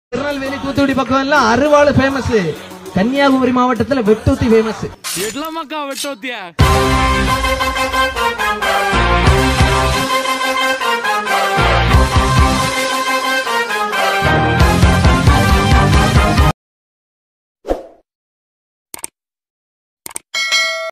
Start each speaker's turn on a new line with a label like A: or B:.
A: திருநெல்வேலி தூத்துக்குடி பக்கம் எல்லாம் அருவாள் ஃபேமஸ். கன்னியாகுமரி மாவட்டத்துல வெட்டூத்தி ஃபேமஸ்.
B: வெட்டோத்தியா